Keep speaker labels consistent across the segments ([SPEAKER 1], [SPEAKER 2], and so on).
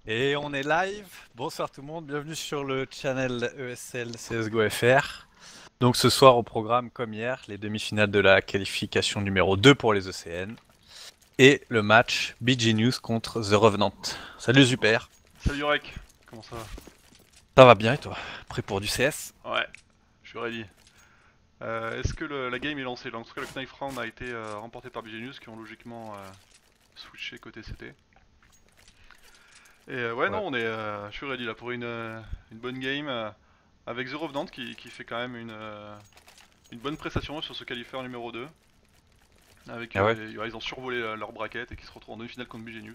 [SPEAKER 1] Et on est live. Bonsoir tout le monde, bienvenue sur le channel ESL CSGO FR. Donc ce soir au programme, comme hier, les demi-finales de la qualification numéro 2 pour les ECN. Et le match BG News contre The Revenant. Salut Super.
[SPEAKER 2] Salut Yorek, comment ça
[SPEAKER 1] Ça va bien et toi? Prêt pour du CS?
[SPEAKER 2] va? Ouais, je suis ready. Est-ce que la game est lancée? En tout cas, le Knife Round a été remporté par BGNews qui ont logiquement switché côté CT. Et ouais, non,
[SPEAKER 1] Ouais.
[SPEAKER 2] je suis ready là pour une bonne game avec The Revenant qui fait quand même une bonne prestation sur ce qualifier numéro 2. Avec,
[SPEAKER 1] Ah ouais?
[SPEAKER 2] ils ont survolé leur bracket et qui se retrouvent en demi-finale contre BGNews.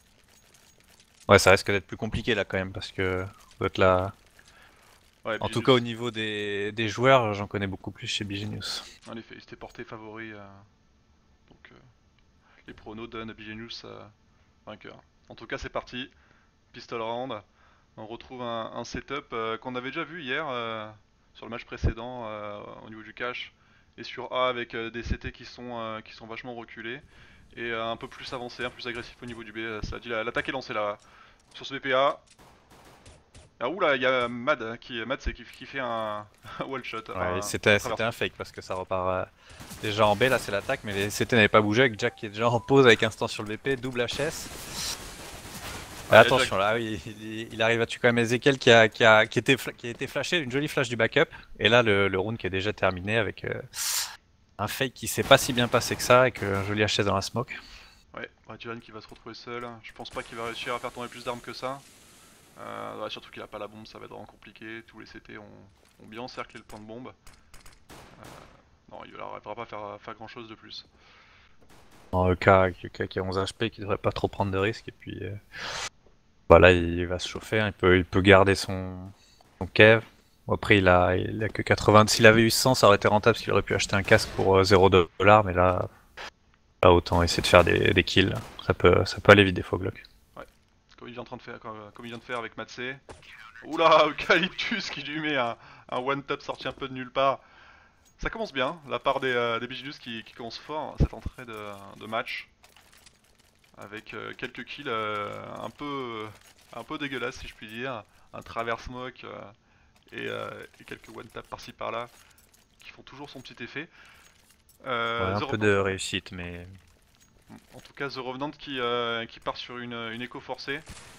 [SPEAKER 1] Ouais, ça risque d'être plus compliqué là quand même parce que vous êtes là.
[SPEAKER 2] Ouais,
[SPEAKER 1] En tout cas au
[SPEAKER 2] BGNews,
[SPEAKER 1] niveau des joueurs, j'en connais beaucoup plus chez BG News.
[SPEAKER 2] en effet, ils étaient portés favoris. Donc les pronos donnent à BGNews vainqueur. En tout cas, c'est parti. Pistol round. On retrouve un setup qu'on avait déjà vu hier sur le match précédent au niveau du cache et sur A avec des CT qui sont vachement reculés et un peu plus avancé, un peu plus agressif au niveau du B. Ça dit l'attaque est lancée là sur ce BPA. Ah oula, il y a Mad Mad c'est qui fait un wall shot,
[SPEAKER 1] Ouais,
[SPEAKER 2] enfin un
[SPEAKER 1] c'était un
[SPEAKER 2] traversement.
[SPEAKER 1] fake parce que ça repart déjà en B, là c'est l'attaque, mais les CT n'avaient pas bougé avec Jack qui est déjà en pause avec instant sur le BP, double HS. Et
[SPEAKER 2] Ah, il y a Jack.
[SPEAKER 1] attention là, oui, il arrive à tuer quand même Ezekiel qui a été flashé, une jolie flash du backup. Et là le round qui est déjà terminé avec un fake qui s'est pas si bien passé que ça avec un joli HS dans la smoke.
[SPEAKER 2] Ouais, Jivan qui va se retrouver seul. Je pense pas qu'il va réussir à faire tomber plus d'armes que ça. Ouais, surtout qu'il a pas la bombe, ça va être vraiment compliqué. Tous les CT ont bien encerclé le point de bombe. Non, il n'arrivera pas à faire grand chose de plus.
[SPEAKER 1] En EK qui a 11 HP qui devrait pas trop prendre de risques et puis voilà il va se chauffer, hein, il peut garder son kev. Bon, après il a que 80, s'il avait eu 100 ça aurait été rentable parce qu'il aurait pu acheter un casque pour 0 $, mais là autant essayer de faire des kills, ça peut aller vite des fois Glock.
[SPEAKER 2] Ouais, comme il vient, en train de faire, comme il vient de faire avec Matse. Oula, Eucalyptus qui lui met un one-tap sorti un peu de nulle part. Ça commence bien, la part des Vigilus qui commence fort cette entrée de match. Avec quelques kills un peu dégueulasses si je puis dire. Un travers smoke et quelques one-tap par-ci par-là qui font toujours son petit effet.
[SPEAKER 1] Ouais, un
[SPEAKER 2] The
[SPEAKER 1] peu
[SPEAKER 2] Revenant,
[SPEAKER 1] de réussite mais
[SPEAKER 2] en tout cas The Revenant qui part sur une écho forcée.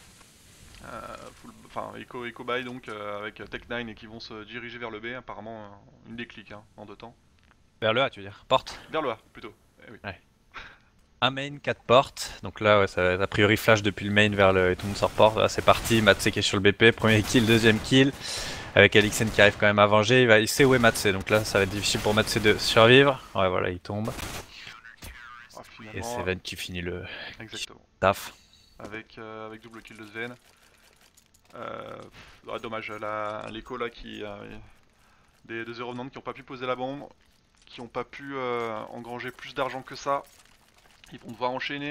[SPEAKER 2] Enfin Echo Buy donc avec Tech9 et qui vont se diriger vers le B, apparemment une déclic hein, en deux temps.
[SPEAKER 1] vers le A tu veux dire, porte.
[SPEAKER 2] Vers le A plutôt, eh oui.
[SPEAKER 1] Ouais. Un main, 4 portes. Donc là, ouais, ça va être a priori flash depuis le main vers le. Et tout le monde sort porte. Là, c'est parti. Matse qui est sur le BP. Premier kill, deuxième kill. Avec Alixen qui arrive quand même à venger. Il sait où est Matse. Donc là, ça va être difficile pour Matse de survivre. Ouais, voilà, il tombe.
[SPEAKER 2] Ah,
[SPEAKER 1] Et
[SPEAKER 2] finalement,
[SPEAKER 1] c'est Ven qui finit le
[SPEAKER 2] exactement.
[SPEAKER 1] taf.
[SPEAKER 2] Avec double kill de Sven. Ouais, dommage, l'écho là des The Revenant qui n'ont pas pu poser la bombe, qui n'ont pas pu engranger plus d'argent que ça. Ils vont devoir enchaîner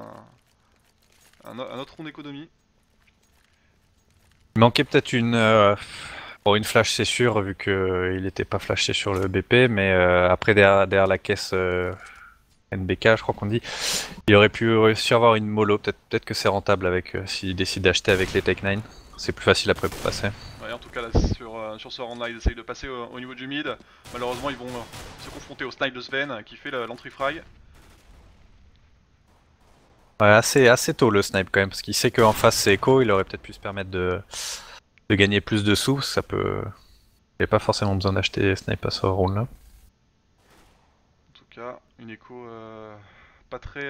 [SPEAKER 2] un autre round d'économie.
[SPEAKER 1] Il manquait peut-être bon, une flash, c'est sûr, vu qu'il n'était pas flashé sur le BP. Mais après, derrière la caisse NBK, je crois qu'on dit. Il aurait pu réussir à avoir une mollo, peut-être que c'est rentable avec s'il décide d'acheter avec les Tech9. C'est plus facile après pour passer.
[SPEAKER 2] Ouais, en tout cas, là, sur ce round là, ils essayent de passer au niveau du mid. Malheureusement, ils vont se confronter au snipe de Sven qui fait l'entry frag.
[SPEAKER 1] Ouais, assez tôt le snipe quand même, parce qu'il sait qu'en face c'est Echo, il aurait peut-être pu se permettre de gagner plus de sous, ça peut. Il n'y a pas forcément besoin d'acheter snipe à ce round là.
[SPEAKER 2] En tout cas, une écho pas très.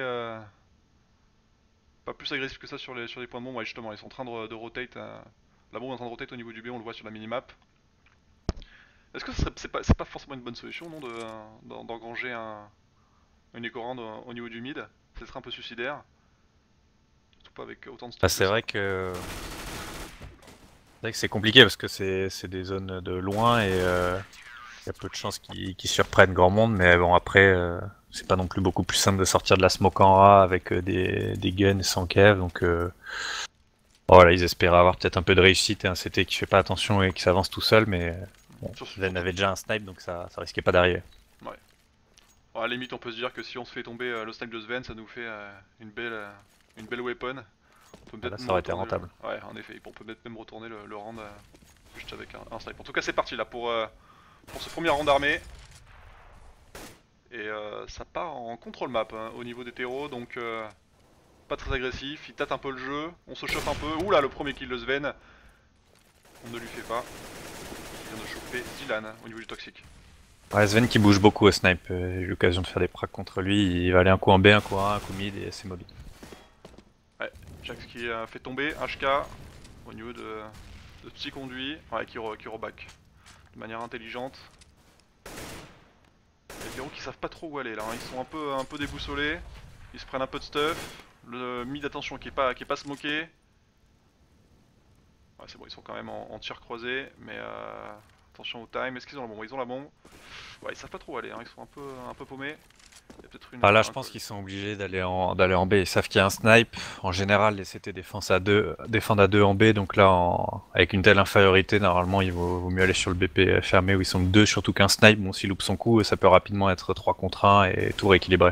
[SPEAKER 2] Pas plus agressif que ça sur les points de bombe. Ouais, justement, ils sont en train de rotate. La bombe est en train de rotate au niveau du B, on le voit sur la minimap. Est-ce que c'est pas forcément une bonne solution non, d'engranger une écho round au niveau du mid? Ce serait un peu suicidaire. Surtout pas avec autant de
[SPEAKER 1] Bah,
[SPEAKER 2] stock que ça.
[SPEAKER 1] c'est vrai que c'est compliqué parce que c'est des zones de loin et il y a peu de chances qu'ils surprennent grand monde, mais bon après c'est pas non plus beaucoup plus simple de sortir de la smoke en A avec des guns sans kev, donc voilà, ils espéraient avoir peut-être un peu de réussite et un CT qui fait pas attention et qui s'avance tout seul, mais bon, Ven
[SPEAKER 2] Surtout.
[SPEAKER 1] avait déjà un snipe donc ça risquait pas d'arriver.
[SPEAKER 2] Ouais. Bon, à la limite, on peut se dire que si on se fait tomber le snipe de Sven, ça nous fait une belle weapon. On peut
[SPEAKER 1] Là,
[SPEAKER 2] peut-être
[SPEAKER 1] ça
[SPEAKER 2] même
[SPEAKER 1] aurait été
[SPEAKER 2] retourner
[SPEAKER 1] rentable.
[SPEAKER 2] Ouais, en effet, on peut peut-être même retourner le round juste avec un snipe. En tout cas, c'est parti là pour ce premier round armé. Et ça part en contrôle map hein, au niveau des terreaux, donc pas très agressif. Il tâte un peu le jeu, on se chauffe un peu. Oula, le premier kill de Sven. On ne lui fait pas. Il vient de choper Dylan au niveau du toxique.
[SPEAKER 1] Ouais, Sven qui bouge beaucoup au snipe, j'ai eu l'occasion de faire des pracs contre lui, il va aller un coup en B, un coup en A, un coup mid et c'est mobile.
[SPEAKER 2] Ouais, Jax qui fait tomber HK au niveau de petit conduit, ouais, qui reback de manière intelligente. Les héros qui savent pas trop où aller là, hein. Ils sont un peu déboussolés, ils se prennent un peu de stuff, le mid attention qui est pas smoké. Ouais, c'est bon, ils sont quand même en tir croisé, mais attention au time. Est-ce qu'ils ont la bombe? Ils ont la bombe. Ouais, ils savent pas trop où aller, hein. Ils sont un peu paumés. Il y a peut-être
[SPEAKER 1] Ah là, je
[SPEAKER 2] un
[SPEAKER 1] pense
[SPEAKER 2] call.
[SPEAKER 1] qu'ils sont obligés d'aller en B. Ils savent qu'il y a un snipe. En général, les CT défendent à 2 en B. Donc là, avec une telle infériorité, normalement, il vaut mieux aller sur le BP fermé où ils sont que 2. Surtout qu'un snipe, bon, s'il loupe son coup, ça peut rapidement être 3 contre 1 et tout rééquilibré.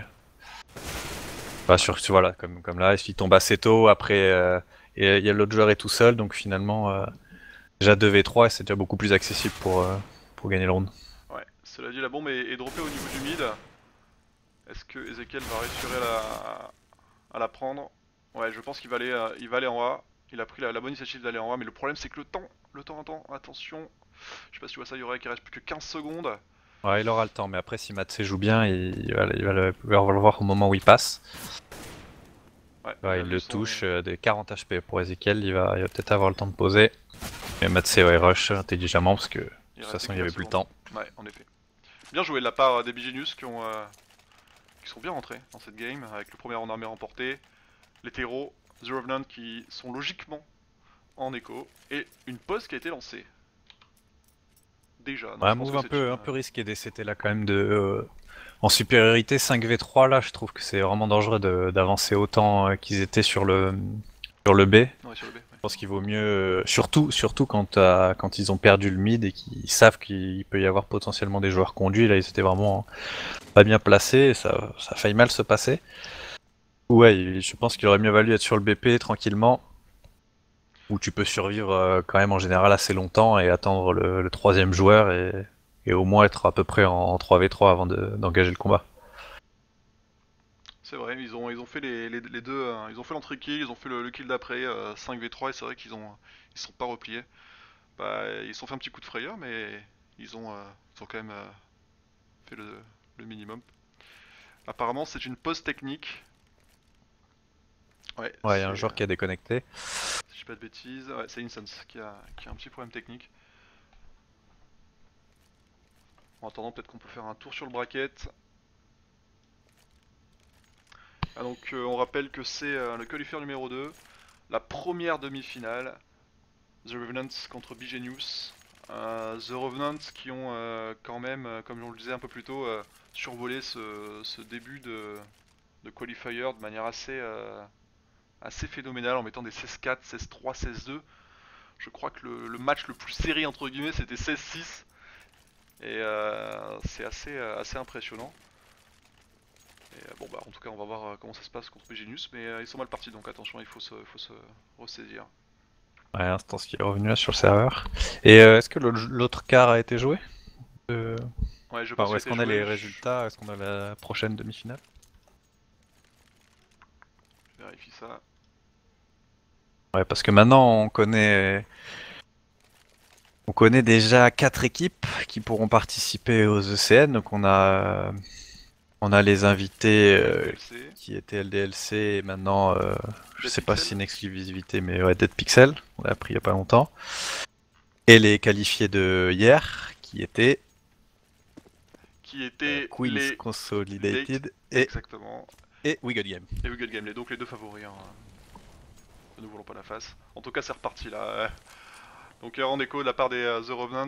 [SPEAKER 1] Enfin, voilà, comme là, il tombe assez tôt. Après, et il y a l'autre joueur est tout seul. Donc finalement, déjà 2v3, c'est déjà beaucoup plus accessible pour gagner le round.
[SPEAKER 2] Ouais, cela dit, la bombe est droppée au niveau du mid. Est-ce que Ezekiel va réussir à la prendre? Ouais, je pense il va aller en A. Il a pris la bonne initiative d'aller en A, mais le problème c'est que attends, attention. Je sais pas si tu vois ça, Yorek, il reste plus que 15 secondes.
[SPEAKER 1] Ouais, il aura le temps, mais après, si Matsé joue bien, il va le voir au moment où il passe.
[SPEAKER 2] Ouais,
[SPEAKER 1] Ouais,
[SPEAKER 2] a
[SPEAKER 1] il
[SPEAKER 2] vu
[SPEAKER 1] le
[SPEAKER 2] son...
[SPEAKER 1] touche, des 40 HP pour Ezekiel, il va peut-être avoir le temps de poser. Mais Matsé, ouais, rush intelligemment parce que de
[SPEAKER 2] Il
[SPEAKER 1] toute
[SPEAKER 2] restait
[SPEAKER 1] façon, il
[SPEAKER 2] que
[SPEAKER 1] n'y
[SPEAKER 2] 4
[SPEAKER 1] avait plus le
[SPEAKER 2] secondes.
[SPEAKER 1] temps.
[SPEAKER 2] Ouais, en effet. Bien joué de la part des Bigenius qui sont bien rentrés dans cette game, avec le premier round armé remporté, les terreaux, The Revenant qui sont logiquement en écho, et une pause qui a été lancée. Déjà,
[SPEAKER 1] Ouais,
[SPEAKER 2] donc
[SPEAKER 1] un
[SPEAKER 2] je pense
[SPEAKER 1] move
[SPEAKER 2] que c'est une...
[SPEAKER 1] un peu risqué des CT là quand même en supériorité 5v3 là, je trouve que c'est vraiment dangereux d'avancer autant qu'ils étaient sur le B.
[SPEAKER 2] Ouais, sur le B, ouais.
[SPEAKER 1] Je pense qu'il vaut mieux, surtout quand ils ont perdu le mid et qu'ils savent qu'il peut y avoir potentiellement des joueurs conduits. Là, ils étaient vraiment pas bien placés et ça a failli mal se passer. Ouais, je pense qu'il aurait mieux valu être sur le BP tranquillement, où tu peux survivre quand même en général assez longtemps et attendre le troisième joueur et au moins être à peu près en 3v3 avant d'engager le combat.
[SPEAKER 2] C'est vrai, ils ont fait les deux, ils ont fait l'entrée kill, ils ont fait le kill d'après, 5v3, et c'est vrai ils sont pas repliés. Bah, ils se sont fait un petit coup de frayeur, mais ils ont quand même fait le minimum. Apparemment, c'est une pause technique. Ouais,
[SPEAKER 1] Ouais, il y a un joueur qui a déconnecté.
[SPEAKER 2] si je dis pas de bêtises, ouais, c'est Incense qui a un petit problème technique. En attendant, peut-être qu'on peut faire un tour sur le bracket. Ah, donc, on rappelle que c'est le qualifier numéro 2, la première demi-finale. The Revenants contre Bigenius. The Revenants qui ont quand même, comme on le disait un peu plus tôt, survolé ce début de qualifier de manière assez phénoménale en mettant des 16-4, 16-3, 16-2. Je crois que le match le plus serré entre guillemets c'était 16-6 et c'est assez impressionnant. Et bon bah en tout cas on va voir comment ça se passe contre Bigenius, mais ils sont mal partis donc attention, il faut se ressaisir.
[SPEAKER 1] Ouais, instant qu'il est revenu là sur le serveur. Et est-ce que l'autre quart a été joué? Euh,
[SPEAKER 2] Ouais, je
[SPEAKER 1] Enfin,
[SPEAKER 2] pense
[SPEAKER 1] où
[SPEAKER 2] qu'il a
[SPEAKER 1] est-ce
[SPEAKER 2] été
[SPEAKER 1] qu'on a les
[SPEAKER 2] joué.
[SPEAKER 1] résultats? Est-ce qu'on a la prochaine demi-finale?
[SPEAKER 2] Je vérifie ça.
[SPEAKER 1] Ouais, parce que maintenant on connaît déjà 4 équipes qui pourront participer aux ECN. Donc on a les invités
[SPEAKER 2] LDLC,
[SPEAKER 1] qui étaient LDLC et maintenant je
[SPEAKER 2] Dead
[SPEAKER 1] sais pas si
[SPEAKER 2] Pixel,
[SPEAKER 1] c'est une exclusivité, mais ouais, Dead Pixel, on l'a appris il y a pas longtemps. Et les qualifiés de hier qui étaient
[SPEAKER 2] qui étaient
[SPEAKER 1] Queens
[SPEAKER 2] les dates,
[SPEAKER 1] Consolidated
[SPEAKER 2] exactement,
[SPEAKER 1] et We Got Game.
[SPEAKER 2] et Wicked Game, donc les deux favoris, hein. Ne nous voulons pas la face. En tout cas c'est reparti là. Donc en écho de la part des The Revenant,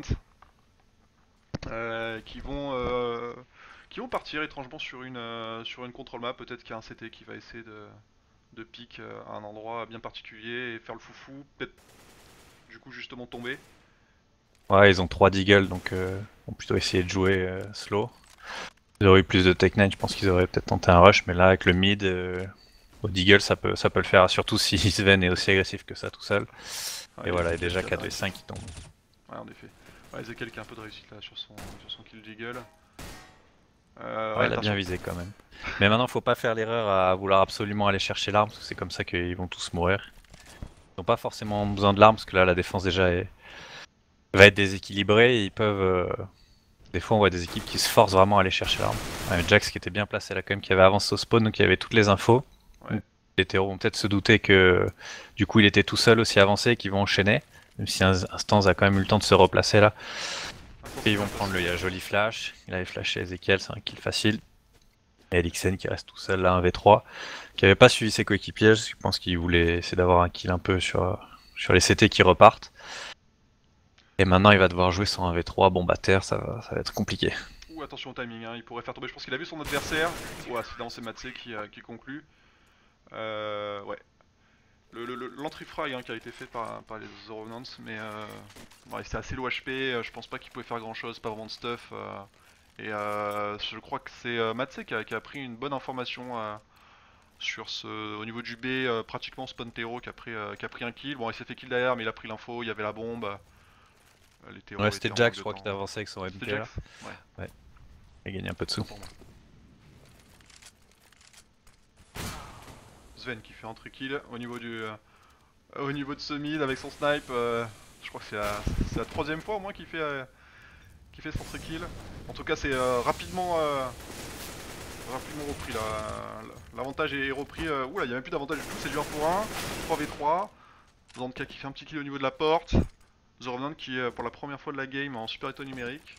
[SPEAKER 2] euh, qui vont euh, qui vont partir étrangement sur une control map. Peut-être qu'il y a un CT qui va essayer de pique à un endroit bien particulier et faire le foufou, peut-être du coup justement tomber.
[SPEAKER 1] Ouais, ils ont 3 Deagle, donc ils vont plutôt essayer de jouer slow. Ils auraient eu plus de Tech 9, je pense qu'ils auraient peut-être tenté un rush, mais là avec le mid, Au Deagle, ça peut le faire, surtout si Sven est aussi agressif que ça tout seul.
[SPEAKER 2] Ouais,
[SPEAKER 1] Et
[SPEAKER 2] il y a
[SPEAKER 1] voilà, et
[SPEAKER 2] Ezekiel
[SPEAKER 1] déjà
[SPEAKER 2] qui a
[SPEAKER 1] 4
[SPEAKER 2] pas
[SPEAKER 1] v
[SPEAKER 2] réussi.
[SPEAKER 1] 5 qui tombe.
[SPEAKER 2] Ouais, en effet. Ouais, Ezekiel qui a un peu de réussite là sur son kill Deagle.
[SPEAKER 1] Ouais,
[SPEAKER 2] Ouais,
[SPEAKER 1] il a bien
[SPEAKER 2] attention.
[SPEAKER 1] visé quand même. Mais maintenant, faut pas faire l'erreur à vouloir absolument aller chercher l'arme, parce que c'est comme ça qu'ils vont tous mourir. Ils n'ont pas forcément besoin de l'arme, parce que là, la défense déjà va être déséquilibrée, et ils peuvent... Des fois, on voit des équipes qui se forcent vraiment à aller chercher l'arme. Ouais, Jax qui était bien placé là, quand même, qui avait avancé au spawn, donc il avait toutes les infos.
[SPEAKER 2] Ouais.
[SPEAKER 1] Donc, les héros vont peut-être se douter que du coup il était tout seul aussi avancé et qu'ils vont enchaîner. Même si Instance a quand même eu le temps de se replacer là. Et ils vont prendre le joli flash. Il avait flashé Ezekiel, c'est un kill facile. Et Elixen qui reste tout seul là, 1v3. Qui avait pas suivi ses coéquipiers, je pense qu'il voulait essayer d'avoir un kill un peu sur les CT qui repartent. Et maintenant il va devoir jouer son 1v3, bon bah terre, ça va être compliqué.
[SPEAKER 2] Ouh, attention au timing, hein. Il pourrait faire tomber. Je pense qu'il a vu son adversaire. Ouah, c'est Matse qui conclut. Ouais. L'entry frag hein, qui a été fait par les The Revenants, mais ouais, c'est assez low HP. Je pense pas qu'il pouvait faire grand chose, pas vraiment de stuff. Et je crois que c'est Matse qui a pris une bonne information sur au niveau du B, pratiquement spawn Tero qui a pris un kill. Bon, il s'est fait kill derrière, mais il a pris l'info, il y avait la bombe. Les
[SPEAKER 1] Ouais,
[SPEAKER 2] Tero
[SPEAKER 1] c'était
[SPEAKER 2] étaient en
[SPEAKER 1] Jax,
[SPEAKER 2] manque
[SPEAKER 1] je
[SPEAKER 2] de
[SPEAKER 1] crois,
[SPEAKER 2] temps.
[SPEAKER 1] qui a avancé avec son MP
[SPEAKER 2] C'était
[SPEAKER 1] là.
[SPEAKER 2] Jax. Ouais.
[SPEAKER 1] Il a gagné un peu de sous.
[SPEAKER 2] Pour moi. Sven qui fait un truc kill au niveau de ce mid avec son snipe. Je crois que c'est la troisième fois au moins qu'il fait son truc kill. En tout cas, c'est rapidement repris. L'avantage est repris. Oula, il n'y a même plus d'avantage du tout. C'est du 1 pour 1, 3v3. Zantka qui fait un petit kill au niveau de la porte. The Revenant qui, pour la première fois de la game, en supériorité numérique.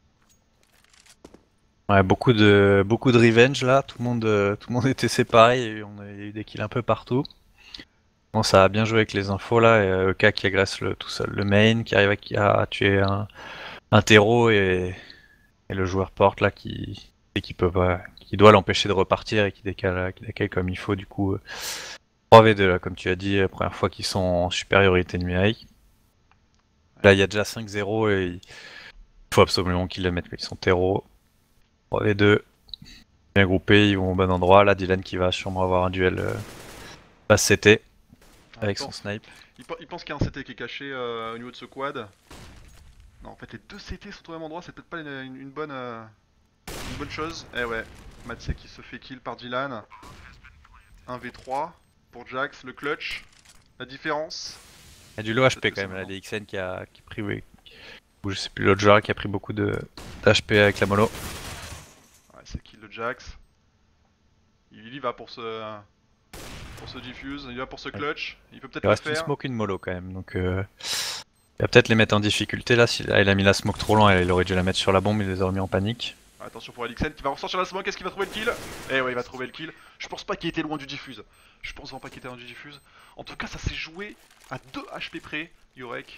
[SPEAKER 1] Ouais, beaucoup de revenge là, tout le monde était séparé, et on a eu des kills un peu partout. Bon, ça a bien joué avec les infos là, et EK qui agresse tout seul le main, qui arrive à tuer un terreau et le joueur porte là qui doit l'empêcher de repartir et qui décale comme il faut du coup. 3v2 là, comme tu as dit, la première fois qu'ils sont en supériorité numérique. Là il y a déjà 5-0 et il faut absolument qu'ils le mettent, ils sont terreau. 3v2, bien groupés, ils vont au bon endroit. Là Dylan qui va sûrement avoir un duel passe CT avec son snipe.
[SPEAKER 2] Il pense qu'il y a un CT qui est caché au niveau de ce quad. Non, en fait, les deux CT sont au même endroit, c'est peut-être pas une bonne chose. Eh ouais, Matse qui se fait kill par Dylan. 1v3 pour Jax, le clutch. La différence.
[SPEAKER 1] Il y a du low HP quand même, là, DXN qui a pris, oui. Ou je sais plus, l'autre joueur qui a pris beaucoup d'HP avec la mollo.
[SPEAKER 2] Ouais, c'est kill de Jax. Il y va pour ce diffuse, il y va pour ce clutch. Il peut peut-être
[SPEAKER 1] Il
[SPEAKER 2] le
[SPEAKER 1] reste une
[SPEAKER 2] faire.
[SPEAKER 1] smoke, une mollo quand même, donc il va peut-être les mettre en difficulté là. Si il a mis la smoke trop loin, il aurait dû la mettre sur la bombe, il les aurait mis en panique.
[SPEAKER 2] Attention pour Elixen qui va ressortir la smoke, est-ce qu'il va trouver le kill? Eh ouais, il va trouver le kill. Je pense pas qu'il était loin du diffuse. Je pense vraiment pas qu'il était loin du diffuse. En tout cas, ça s'est joué à 2 HP près, Yorek.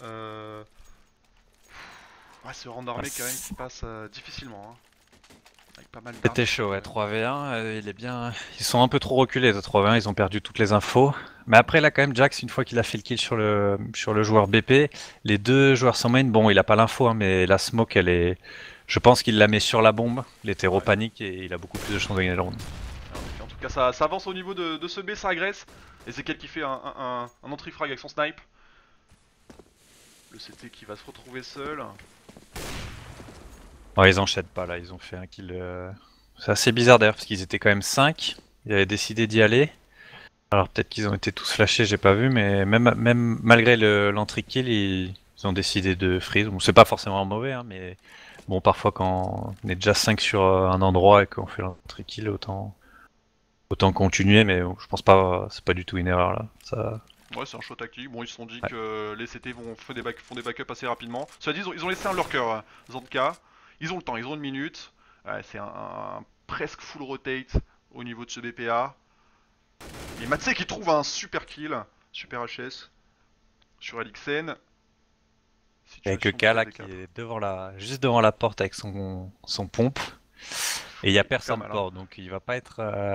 [SPEAKER 2] Ouais, ce rang d'armée quand même qui passe difficilement. Hein. Avec pas mal d'armes.
[SPEAKER 1] C'était chaud, ouais, 3v1, il est bien. Ils sont un peu trop reculés, de 3v1, ils ont perdu toutes les infos. Mais après, là, quand même, Jax, une fois qu'il a fait le kill sur le joueur BP, les deux joueurs sans main, bon, il a pas l'info, hein, mais la smoke, elle est. Je pense qu'il la met sur la bombe, l'hétéro panique, et il a beaucoup plus de chances de gagner le round.
[SPEAKER 2] En tout cas, ça avance au niveau de ce B, ça agresse. Ezekiel qui fait un entry frag avec son snipe. Le CT qui va se retrouver seul.
[SPEAKER 1] Ouais, ils enchaînent pas là, ils ont fait un kill. C'est assez bizarre d'ailleurs, parce qu'ils étaient quand même 5. Ils avaient décidé d'y aller. Alors peut-être qu'ils ont été tous flashés, j'ai pas vu, mais même malgré l'entry kill, ils ont décidé de freeze. Bon, c'est pas forcément mauvais, hein, mais bon, parfois quand on est déjà 5 sur un endroit et qu'on fait l'entry kill, autant continuer, mais je pense pas, c'est pas du tout une erreur là. Ça...
[SPEAKER 2] Ouais, c'est un choix tactique. Bon, ils se sont dit que les CT font des backups assez rapidement. Cela dit, ils ont laissé un lurker, Zantka. Ils ont le temps, ils ont une minute. C'est un presque full rotate au niveau de ce BPA. Et Matse qui trouve un super kill, super HS sur Elixen.
[SPEAKER 1] Avec K là qui est juste devant la porte avec son pompe. Et il y a personne porte, donc il va pas être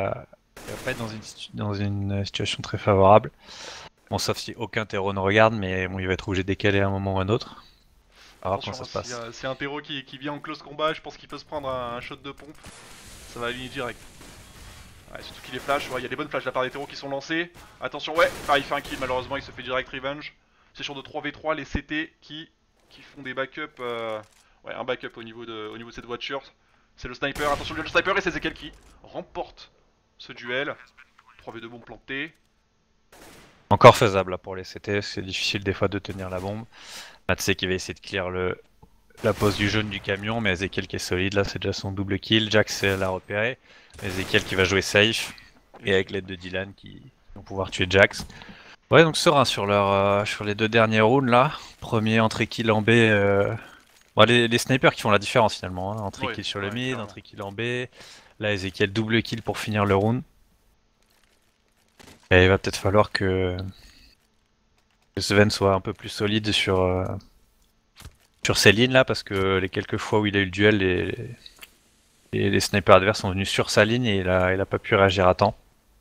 [SPEAKER 1] dans une situation très favorable. Bon, sauf si aucun terreau ne regarde, mais bon, il va être obligé de décaler à un moment ou à un autre. On va voir comment ça se passe.
[SPEAKER 2] C'est un terreau qui vient en close combat, je pense qu'il peut se prendre un shot de pompe. Ça va aligner direct. Ouais, surtout qu'il est flash, il y a des bonnes flashs de la part des terreaux qui sont lancés. Attention, ouais, il fait un kill, malheureusement il se fait direct revenge. C'est sur de 3v3 les CT qui font des backups, ouais, un backup au niveau de cette voiture. C'est le sniper, attention le sniper et c'est Ezekiel qui remporte ce duel. 3v2 bombes plantées.
[SPEAKER 1] Encore faisable là, pour les CT, c'est difficile des fois de tenir la bombe. Matsé qui va essayer de clear la pose du jaune du camion, mais Ezekiel qui est solide, là c'est déjà son double kill. Jax l'a repéré, Ezekiel qui va jouer safe, et avec l'aide de Dylan qui vont pouvoir tuer Jax. Ouais, donc serein sur les deux derniers rounds là. Premier entrée kill en B. Bon, les snipers qui font la différence finalement. Hein. Entrée kill sur le mid,
[SPEAKER 2] clairement.
[SPEAKER 1] entrée kill en B. Là, Ezekiel double kill pour finir le round. Et il va peut-être falloir que Sven soit un peu plus solide sur ces lignes là, parce que les quelques fois où il a eu le duel, les snipers adverses sont venus sur sa ligne et il a pas pu réagir à temps.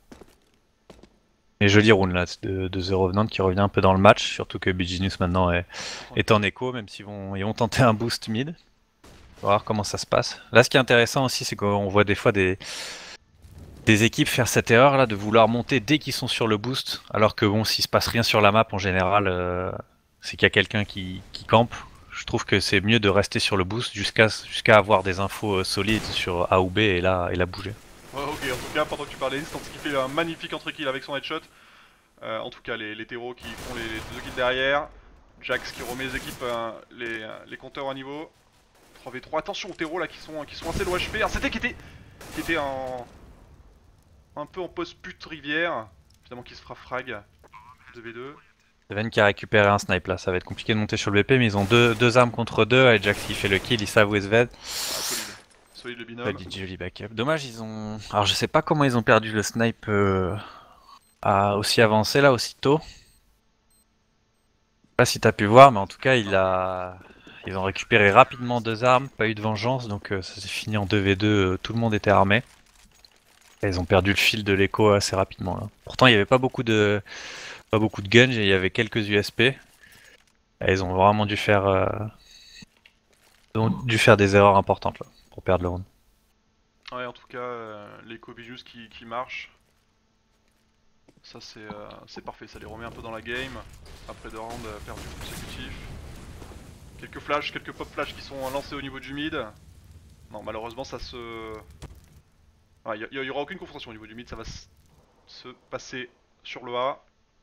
[SPEAKER 1] Et joli round là de The Revenant qui revient un peu dans le match, surtout que Bgenius maintenant est en écho, même s'ils vont tenter un boost mid. On va voir comment ça se passe. Là, ce qui est intéressant aussi, c'est qu'on voit des fois des équipes faire cette erreur là de vouloir monter dès qu'ils sont sur le boost, alors que bon, s'il se passe rien sur la map en général, c'est qu'il y a quelqu'un qui campe. Je trouve que c'est mieux de rester sur le boost jusqu'à avoir des infos solides sur A ou B et là bouger.
[SPEAKER 2] Ouais, ok, en tout cas, pendant que tu parlais, Instance qui fait un magnifique entre-kill avec son headshot. En tout cas, les terreaux qui font les deux kills derrière. Jax qui remet les équipes, les compteurs à niveau. 3v3, attention aux terreaux là qui sont assez low HP. Un CT qui était un peu en post-pute rivière. Finalement qui se fera frag. 2v2.
[SPEAKER 1] Sven qui a récupéré un snipe là, ça va être compliqué de monter sur le BP, mais ils ont deux armes contre deux, et Jax qui fait le kill, ils savent où est Sven.
[SPEAKER 2] Ah, solide. Solide le binôme.
[SPEAKER 1] Joli backup. Dommage, ils ont. Alors je sais pas comment ils ont perdu le snipe aussi avancé là, aussitôt. Je sais pas si t'as pu voir, mais en tout cas ils ont récupéré rapidement deux armes, pas eu de vengeance, donc ça s'est fini en 2v2, tout le monde était armé. Et ils ont perdu le fil de l'écho assez rapidement là. Pourtant il y avait pas beaucoup de guns, il y avait quelques USP. Et ils ont vraiment dû faire des erreurs importantes là, pour perdre le round.
[SPEAKER 2] Ouais, en tout cas, l'écho Bijus qui marche. Ça c'est parfait, ça les remet un peu dans la game. Après 2 rounds perdus consécutifs. Quelques flashs, quelques pop flash qui sont lancés au niveau du mid. Non, malheureusement ça se... Il y aura aucune confrontation au niveau du mid, ça va se passer sur le A.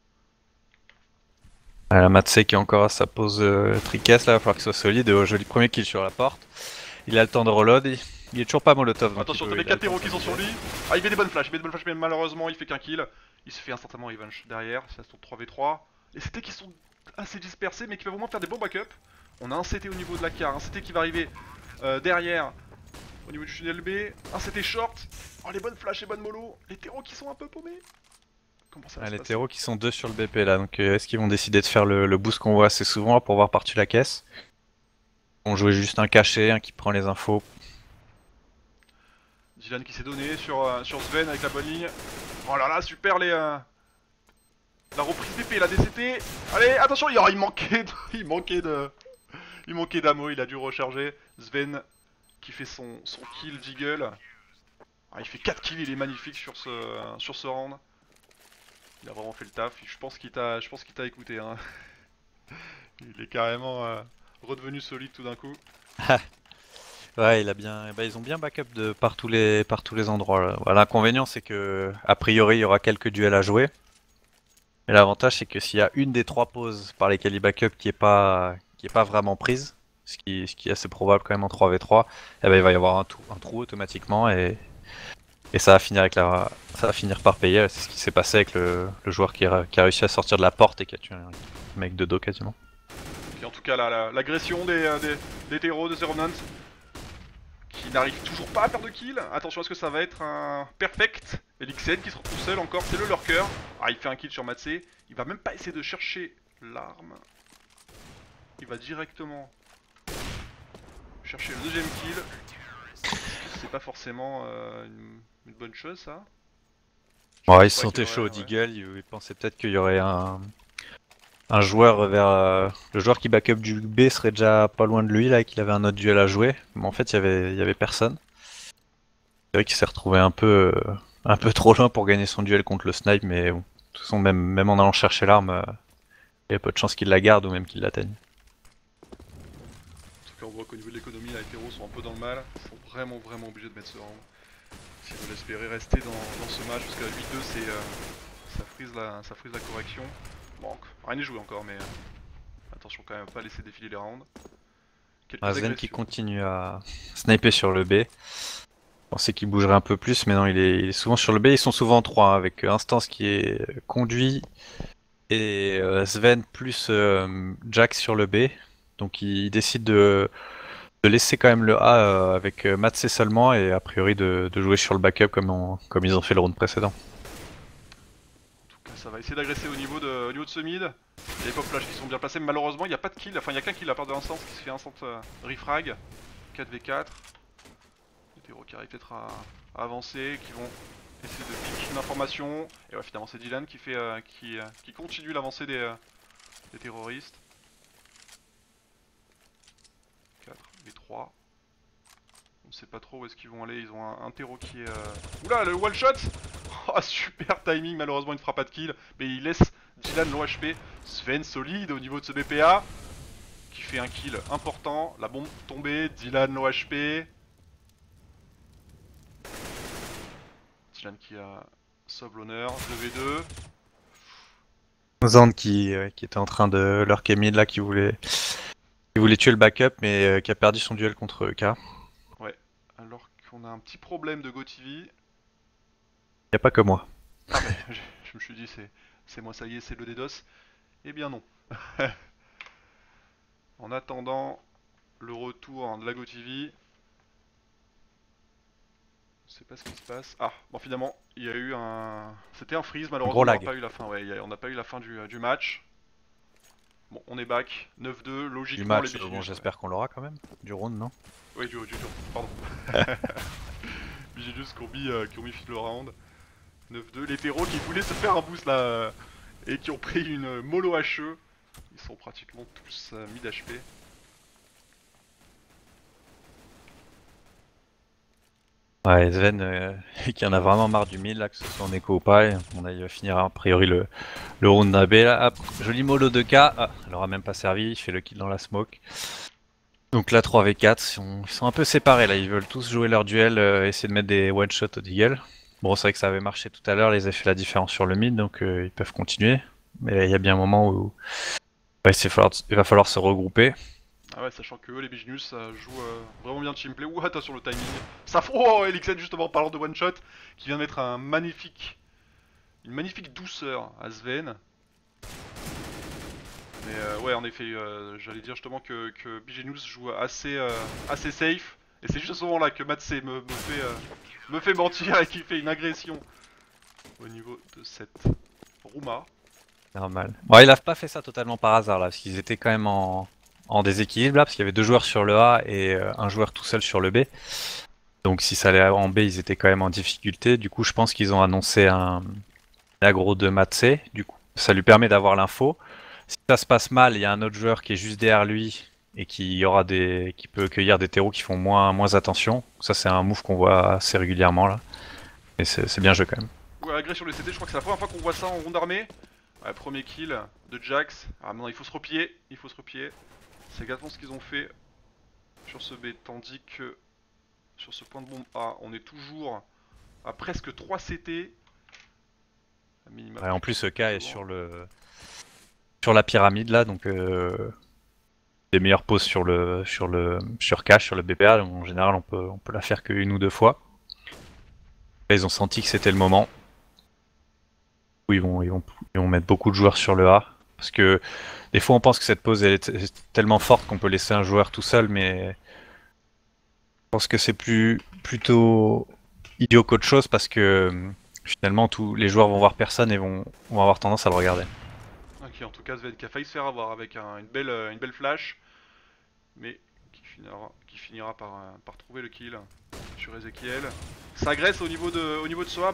[SPEAKER 1] La Matsé qui est encore à sa pose tricasse là, il va falloir qu'il soit solide. Et au joli premier kill sur la porte. Il a le temps de reload, il est toujours pas molotov.
[SPEAKER 2] Attention, t'as les 4 héros qui sont sur lui. Ah, il met des bonnes flashs, mais malheureusement il fait qu'un kill. Il se fait instantanément revenge derrière, ça se tourne 3v3. Les CT qui sont assez dispersés mais qui peuvent au moins faire des bons backups. On a un CT au niveau de la car, un CT qui va arriver derrière au niveau du tunnel B, un CT short. Oh, les bonnes flashs et bonnes mollo. Les terreaux qui sont un peu paumés. Comment ça va se
[SPEAKER 1] Les
[SPEAKER 2] passer?
[SPEAKER 1] terreaux qui sont deux sur le BP là, donc est-ce qu'ils vont décider de faire le boost qu'on voit assez souvent pour voir par-dessus la caisse? Ils vont jouer juste un caché, un qui prend les infos.
[SPEAKER 2] Dylan qui s'est donné sur Sven avec la bonne ligne. Oh là là, super la reprise BP, la DCT. Allez, attention, il manquait d'ammo, il a dû recharger. Sven qui fait son kill jiggle. Ah, il fait 4 kills, il est magnifique sur ce round. Il a vraiment fait le taf, je pense qu'il t'a écouté. Hein. Il est carrément redevenu solide tout d'un coup.
[SPEAKER 1] Ouais, ils ont bien backup par tous les endroits. Voilà, l'inconvénient c'est que a priori il y aura quelques duels à jouer. Mais l'avantage c'est que s'il y a une des 3 pauses par lesquelles il backup qui est pas vraiment prise, ce qui est assez probable quand même en 3v3, eh ben, il va y avoir un trou automatiquement et ça va finir par payer. C'est ce qui s'est passé avec le joueur qui a réussi à sortir de la porte et qui a tué un mec de dos quasiment.
[SPEAKER 2] Et en tout cas l'agression des terreaux de The Revenant qui n'arrive toujours pas à faire de kill. Attention à ce que ça va être un perfect. Elixen qui se retrouve seul encore, c'est le lurker. Ah, il fait un kill sur Matsé. Il va même pas essayer de chercher l'arme. Il va directement chercher le deuxième kill. C'est pas forcément une bonne chose ça.
[SPEAKER 1] Ouais, il se sentait chaud au Deagle, il pensait peut-être qu'il y aurait un joueur le joueur qui backup du B serait déjà pas loin de lui là et qu'il avait un autre duel à jouer, mais en fait il y avait personne. C'est vrai qu'il s'est retrouvé un peu un peu trop loin pour gagner son duel contre le snipe, mais bon, de toute façon, même en allant chercher l'arme, il y a peu de chances qu'il la garde ou même qu'il l'atteigne.
[SPEAKER 2] En tout cas, on voit qu'au niveau de l'économie, les hétéros sont un peu dans le mal. Ils sont vraiment obligés de mettre ce round. S'ils veulent espérer rester dans ce match, parce que la 8-2, ça frise la correction. Bon, rien n'est joué encore, mais attention quand même à pas laisser défiler les rounds. Quelques
[SPEAKER 1] Sven qui
[SPEAKER 2] agressions.
[SPEAKER 1] continue à sniper sur le B. Je pensais qu'il bougerait un peu plus, mais non, il est souvent sur le B. Ils sont souvent en 3, avec Instance qui est conduit et Sven plus Jax sur le B. Donc il décide de laisser quand même le A avec Matsé seulement et a priori de jouer sur le backup comme ils ont fait le round précédent.
[SPEAKER 2] En tout cas, ça va essayer d'agresser au niveau de ce mid. Il y a les pop flash qui sont bien placés, mais malheureusement, il n'y a pas de kill. Enfin, il n'y a qu'un kill à part de l'instance qui se fait instant refrag. 4v4. Les hétéros qui arrivent peut-être à avancer, qui vont essayer de piquer une information. Et ouais, finalement, c'est Dylan qui continue l'avancée des terroristes. 4v3. On ne sait pas trop où est-ce qu'ils vont aller. Ils ont un terreau qui est. Oula, le one shot. Oh, super timing. Malheureusement, il ne fera pas de kill. Mais il laisse Dylan low HP. Sven solide au niveau de ce BPA. Qui fait un kill important. La bombe tombée. Dylan low HP. Dylan qui a sauve l'honneur. 2v2.
[SPEAKER 1] Zand qui était en train de leur mid là, qui voulait tuer le backup, mais qui a perdu son duel contre K.
[SPEAKER 2] Ouais. Alors qu'on a un petit problème de GoTV.
[SPEAKER 1] Y a pas que moi.
[SPEAKER 2] Ah mais je me suis dit c'est moi, ça y est, c'est le DDoS. Eh bien non. En attendant le retour de la GoTV, je sais pas ce qui se passe. Ah, bon finalement, il y a eu un... C'était un freeze, malheureusement
[SPEAKER 1] Gros
[SPEAKER 2] on n'a
[SPEAKER 1] lag.
[SPEAKER 2] pas eu la fin, ouais, on n'a pas eu la fin du match. Bon, on est back, 9-2,
[SPEAKER 1] Du
[SPEAKER 2] logiquement les
[SPEAKER 1] match, bon,
[SPEAKER 2] Biginus...
[SPEAKER 1] j'espère qu'on l'aura quand même. Du round, non?
[SPEAKER 2] Oui, du pardon. Biginus qui ont mis fit le round. 9-2, les Perros qui voulaient se faire un boost là, et qui ont pris une mollo HE. Ils sont pratiquement tous mid HP.
[SPEAKER 1] Ouais, Sven, qui en a vraiment marre du mid là, que ce soit en écho ou pas. Et il va finir a priori le round d'un B là. Hop, joli mollo de K. Ah, elle aura même pas servi, il fait le kill dans la smoke. Donc là 3v4, ils sont un peu séparés là, ils veulent tous jouer leur duel, essayer de mettre des one shot au deagle. Bon, c'est vrai que ça avait marché tout à l'heure, ils avaient fait la différence sur le mid, donc ils peuvent continuer. Mais il y a bien un moment où ouais, il va falloir se regrouper.
[SPEAKER 2] Ah ouais, sachant que eux, les Biginus, jouent vraiment bien teamplay. Ouh, attention le timing. Ça... Oh, Elixen, justement, en parlant de one shot, qui vient de mettre une magnifique douceur à Sven. Mais ouais, en effet, j'allais dire justement que Biginus joue assez safe. Et c'est juste à ce moment-là que Matsé me fait mentir et qu'il fait une agression au niveau de cette Rouma.
[SPEAKER 1] Normal. Bon, ils n'ont pas fait ça totalement par hasard là, parce qu'ils étaient quand même en déséquilibre là, parce qu'il y avait deux joueurs sur le A et un joueur tout seul sur le B. Donc si ça allait en B, ils étaient quand même en difficulté. Du coup, je pense qu'ils ont annoncé un aggro de Matsé. Du coup, ça lui permet d'avoir l'info. Si ça se passe mal, il y a un autre joueur qui est juste derrière lui et qui peut cueillir des terreaux qui font moins attention. Ça, c'est un move qu'on voit assez régulièrement là. Et c'est bien joué quand même.
[SPEAKER 2] Ouais, agression sur le CT, je crois que c'est la première fois qu'on voit ça en ronde armée. Ouais, premier kill de Jax. Ah maintenant il faut se replier, C'est exactement ce qu'ils ont fait sur ce B, tandis que sur ce point de bombe A, on est toujours à presque 3 CT.
[SPEAKER 1] Ouais, en plus, K est sur la pyramide là, donc des meilleures poses sur K, sur le BPA. Donc, en général, on peut la faire qu'une ou deux fois. Là, ils ont senti que c'était le moment où ils vont mettre beaucoup de joueurs sur le A. Parce que des fois, on pense que cette pose est tellement forte qu'on peut laisser un joueur tout seul, mais je pense que c'est plutôt idiot qu'autre chose parce que finalement, tous les joueurs vont voir personne et vont avoir tendance à le regarder.
[SPEAKER 2] Ok, en tout cas, Sven qui a failli se faire avoir avec une belle flash, mais qui finira par trouver le kill sur Ezekiel. Ça agresse au niveau de Soa,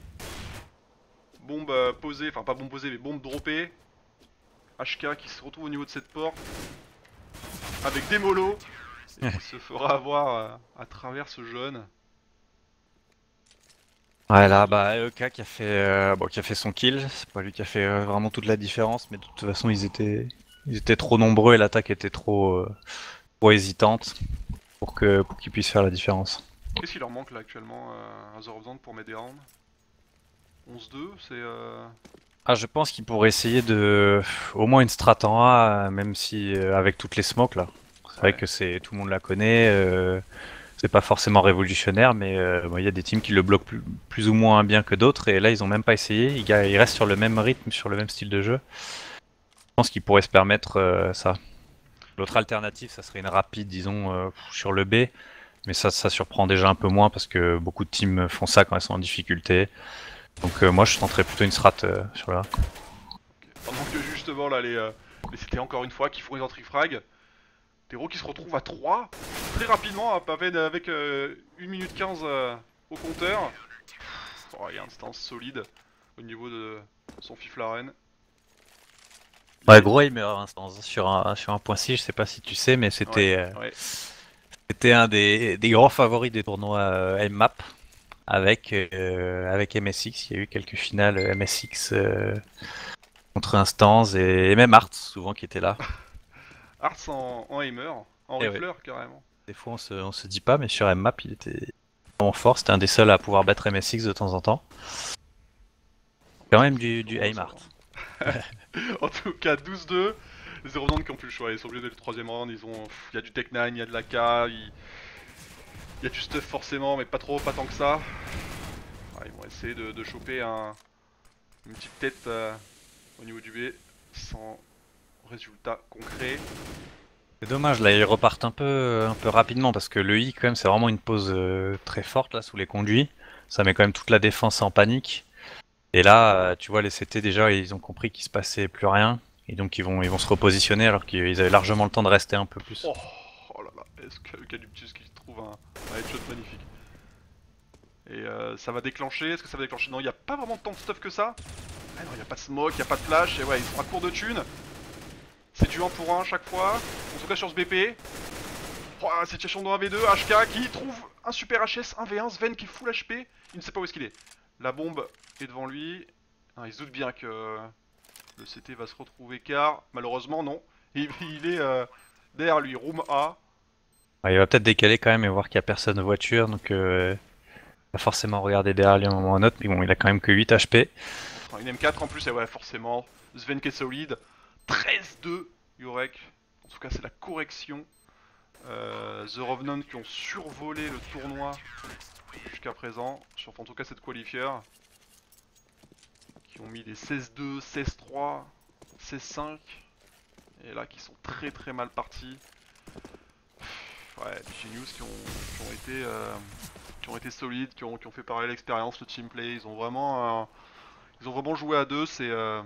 [SPEAKER 2] bombe posée, enfin pas bombe posée, mais bombe droppée. HK qui se retrouve au niveau de cette porte avec des molos et qui se fera avoir à travers ce jaune.
[SPEAKER 1] Ouais, là, bah, EK qui a fait son kill. C'est pas lui qui a fait vraiment toute la différence, mais de toute façon, ils étaient trop nombreux et l'attaque était trop hésitante pour qu'ils puissent faire la différence.
[SPEAKER 2] Qu'est-ce qui leur manque là actuellement à The Revenant pour mettre des rounds? 11-2, c'est...
[SPEAKER 1] Ah, je pense qu'ils pourraient essayer de au moins une strat en A, même si avec toutes les smokes là. C'est vrai
[SPEAKER 2] Ouais.
[SPEAKER 1] que tout le monde la connaît. C'est pas forcément révolutionnaire, mais bon, il y a des teams qui le bloquent plus ou moins bien que d'autres, et là ils ont même pas essayé. Ils restent sur le même rythme, sur le même style de jeu. Je pense qu'ils pourraient se permettre ça. L'autre alternative, ça serait une rapide, disons, sur le B, mais ça surprend déjà un peu moins parce que beaucoup de teams font ça quand elles sont en difficulté. Donc moi je tenterais plutôt une strat sur là.
[SPEAKER 2] Pendant que justement là les CT encore une fois qui font les entrées frag, Tero qui se retrouve à 3 très rapidement à peine avec 1 minute 15 au compteur. Oh, il y a un stance solide au niveau de son Fiflaren.
[SPEAKER 1] Ouais, gros aimer instance sur un point 6, je sais pas si tu sais, mais
[SPEAKER 2] Ouais, ouais.
[SPEAKER 1] c'était un des grands favoris des tournois M-Map avec MSX. Il y a eu quelques finales MSX contre Instance et même Art souvent qui était là.
[SPEAKER 2] Arts en aimer, en
[SPEAKER 1] Et ouais,
[SPEAKER 2] rifleur carrément.
[SPEAKER 1] des fois on se dit pas, mais sur M-Map il était vraiment fort. C'était un des seuls à pouvoir battre MSX de temps en temps. Quand même du
[SPEAKER 2] Faut le
[SPEAKER 1] aim art.
[SPEAKER 2] savoir. En tout cas 12-2. Les Revenants qui ont plus le choix, ils sont obligés d'aller le troisième round, il y a du Tech 9, il y a de l'AK, il y a du stuff forcément, mais pas trop, pas tant que ça. Ouais, ils vont essayer de choper une petite tête au niveau du B, sans résultat concret.
[SPEAKER 1] C'est dommage, là ils repartent un peu rapidement parce que le I quand même c'est vraiment une pause très forte là sous les conduits. Ça met quand même toute la défense en panique. Et là, tu vois, les CT déjà, ils ont compris qu'il se passait plus rien. Et donc ils vont se repositionner alors qu'ils avaient largement le temps de rester un peu plus.
[SPEAKER 2] Oh, oh là là, est-ce que Eucalyptus qui trouve un headshot magnifique. Et ça va déclencher, est-ce que ça va déclencher? Non, il n'y a pas vraiment tant de stuff que ça. Ah non, il n'y a pas de smoke, il n'y a pas de flash, et ouais, ils sont à court de thunes. C'est du 1 pour 1 à chaque fois, en tout cas sur ce BP. Oh, situation dans 1v2, HK qui trouve un super HS, 1v1, Sven qui est full HP, il ne sait pas où est-ce qu'il est. La bombe est devant lui, il se doute bien que le CT va se retrouver car malheureusement non, il est derrière lui, room A.
[SPEAKER 1] Ouais, il va peut-être décaler quand même et voir qu'il n'y a personne en voiture. Donc il va forcément regarder derrière lui à un moment ou à un autre. Mais bon, il a quand même que 8 HP.
[SPEAKER 2] On fera une M4 en plus, et ouais forcément, Sven qui est solide, 13-2 Yorek, en tout cas c'est la correction. The Revenant qui ont survolé le tournoi jusqu'à présent, sur en tout cas cette qualifier, qui ont mis des 16-2, 16-3, 16-5, et là qui sont très mal partis. Ouais, les Genius qui ont été solides, qui ont fait parler l'expérience, le team play, ils ont vraiment joué à deux,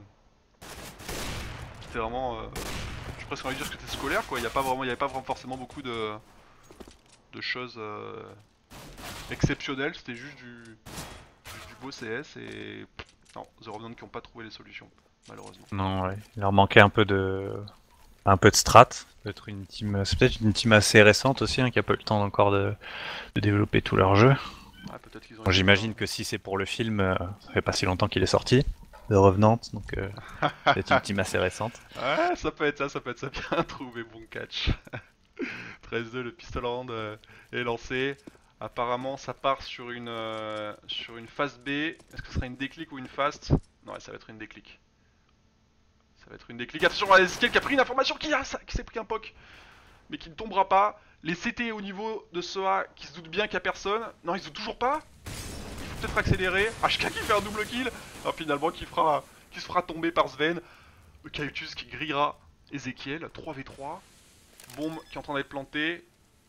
[SPEAKER 2] c'était vraiment, je suis presque envie de dire que c'était scolaire quoi, il n'y avait pas vraiment forcément beaucoup de choses exceptionnelles, c'était juste du beau CS et non, The Revenant qui n'ont pas trouvé les solutions, malheureusement.
[SPEAKER 1] Non, ouais. Il leur manquait un peu de strat. C'est peut-être une team assez récente aussi, hein, qui a pas eu le temps encore de développer tout leur jeu.
[SPEAKER 2] Ouais, peut-être qu'ils ont
[SPEAKER 1] Bon,
[SPEAKER 2] été
[SPEAKER 1] j'imagine que si c'est pour le film, ça fait pas si longtemps qu'il est sorti, de Revenant, donc c'est une team assez récente.
[SPEAKER 2] Ouais, ça peut être ça, bien trouvé, bon catch. 13-2, le pistol round est lancé. Apparemment, ça part sur une fast B. Est-ce que ce sera une déclic ou une fast? Non, ouais, ça va être une déclic. Ça va être une déclic. Attention à Ezekiel qui a pris une information qui s'est pris un poc, mais qui ne tombera pas. Les CT au niveau de ce A qui se doutent bien qu'il n'y a personne. Non, ils se doutent toujours pas. Il faut peut-être accélérer. HK qui fait un double kill. Ah, finalement, qui se fera tomber par Sven. Eucalyptus qui grillera Ezekiel. 3v3. Bombe qui est en train d'être plantée.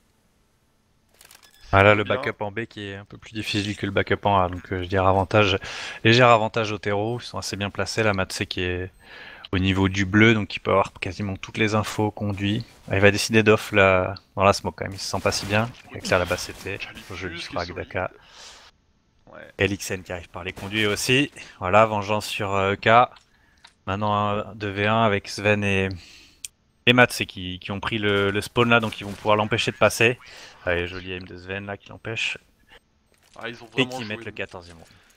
[SPEAKER 2] Ça
[SPEAKER 1] Voilà
[SPEAKER 2] va
[SPEAKER 1] le
[SPEAKER 2] bien.
[SPEAKER 1] backup en B qui est un peu plus difficile que le backup en A, donc je dirais léger avantage au terreau, ils sont assez bien placés, la Matsé qui est au niveau du bleu, donc il peut avoir quasiment toutes les infos conduit. Il va décider d'off dans la smoke quand même, il se sent pas si bien, il éclaire la basse CT, joli
[SPEAKER 2] Eucalyptus qui est
[SPEAKER 1] frag
[SPEAKER 2] solide.
[SPEAKER 1] d'Aka.
[SPEAKER 2] Ouais.
[SPEAKER 1] Et Lixen qui arrive par les conduits aussi, voilà, vengeance sur EK. Maintenant un 2v1 avec Sven et Matsé qui ont pris le spawn là, donc ils vont pouvoir l'empêcher de passer. Allez, joli aim de Sven là qui l'empêche.
[SPEAKER 2] Ah, ils ont
[SPEAKER 1] Et
[SPEAKER 2] vraiment
[SPEAKER 1] qui
[SPEAKER 2] joué.
[SPEAKER 1] mettent le 14e.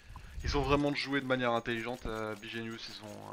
[SPEAKER 2] Ils ont vraiment joué de manière intelligente à Bigenius,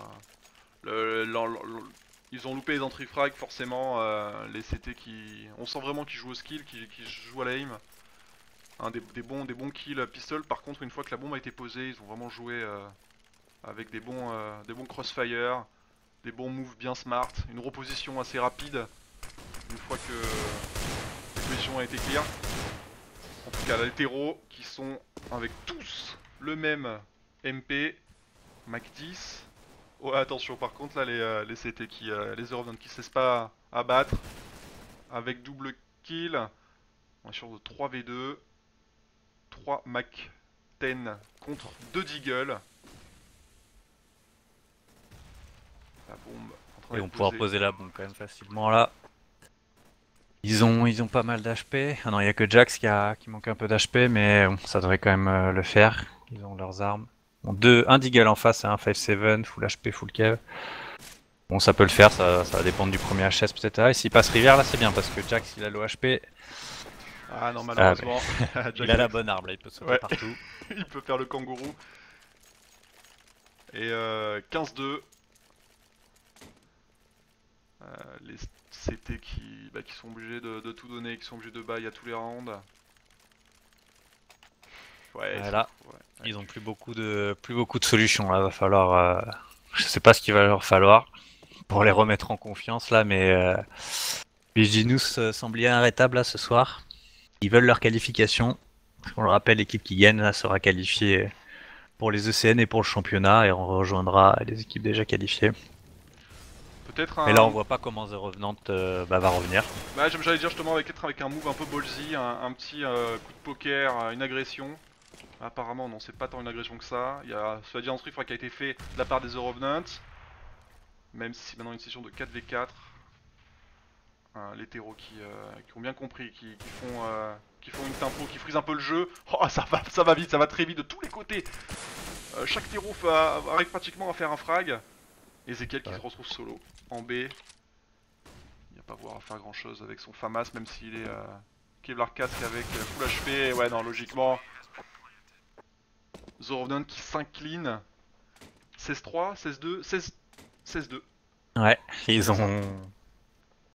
[SPEAKER 2] ils ont loupé les entry-frags forcément, les CT qui... On sent vraiment qu'ils jouent au skill, qu'ils jouent à la aim. Hein, des bons kills pistol, par contre une fois que la bombe a été posée, ils ont vraiment joué avec des bons crossfire, des bons moves bien smart, une reposition assez rapide, une fois que la position a été clear. En tout cas les terreaux qui sont avec tous le même MP, Mac 10. Oh, attention par contre là les CT les Eurovian qui ne cessent pas à battre avec double kill. On est sur de 3v2, 3 Mac 10 contre 2 Deagle. La bombe en train
[SPEAKER 1] Ils vont
[SPEAKER 2] d'être
[SPEAKER 1] pouvoir
[SPEAKER 2] posée.
[SPEAKER 1] poser la bombe quand même facilement là. Ils ont pas mal d'HP. Ah non, il y a que Jax qui manque un peu d'HP, mais bon, ça devrait quand même le faire. Ils ont leurs armes. Bon, un Deagle en face, un 5-7, full HP, full kev. Bon, ça peut le faire, ça va dépendre du premier HS peut-être. Ah, et s'il passe rivière là, c'est bien parce que Jax il a low HP.
[SPEAKER 2] Ah non,
[SPEAKER 1] Ah,
[SPEAKER 2] malheureusement.
[SPEAKER 1] il a la bonne arme là, il peut sauter
[SPEAKER 2] Ouais.
[SPEAKER 1] partout.
[SPEAKER 2] Il peut faire le kangourou. Et 15-2. Les CT qui sont obligés de tout donner, qui sont obligés de buy à tous les rounds. Ouais,
[SPEAKER 1] Voilà.
[SPEAKER 2] ouais.
[SPEAKER 1] Ils ont plus beaucoup de solutions là. Va falloir. Je sais pas ce qu'il va leur falloir pour les remettre en confiance là, mais Viginus semble inarrêtable là ce soir. Ils veulent leur qualification. On le rappelle, l'équipe qui gagne là, sera qualifiée pour les ECN et pour le championnat et on rejoindra les équipes déjà qualifiées.
[SPEAKER 2] Peut-être
[SPEAKER 1] Mais là, on
[SPEAKER 2] un...
[SPEAKER 1] voit pas comment The Revenant va revenir.
[SPEAKER 2] Bah, j'allais dire justement avec un move un peu ballsy, un petit coup de poker, une agression. Apparemment, non, c'est pas tant une agression que ça. Il y a cela dit un truc qui a été fait de la part des The Revenants. Même si c'est maintenant une session de 4v4. Les terreaux qui ont bien compris, qui font une tempo, qui frisent un peu le jeu. Oh, ça va vite, ça va très vite de tous les côtés. Chaque terreau arrive pratiquement à faire un frag. Ezekiel qui se retrouve solo en B. Il n'y a pas voir à faire grand chose avec son FAMAS, même s'il est Kevlar casque avec full HP. Ouais, non, logiquement. The Revenant qui s'incline. 16-3, 16-2, 16-2.
[SPEAKER 1] Ouais,
[SPEAKER 2] C'est
[SPEAKER 1] ils
[SPEAKER 2] ça.
[SPEAKER 1] ont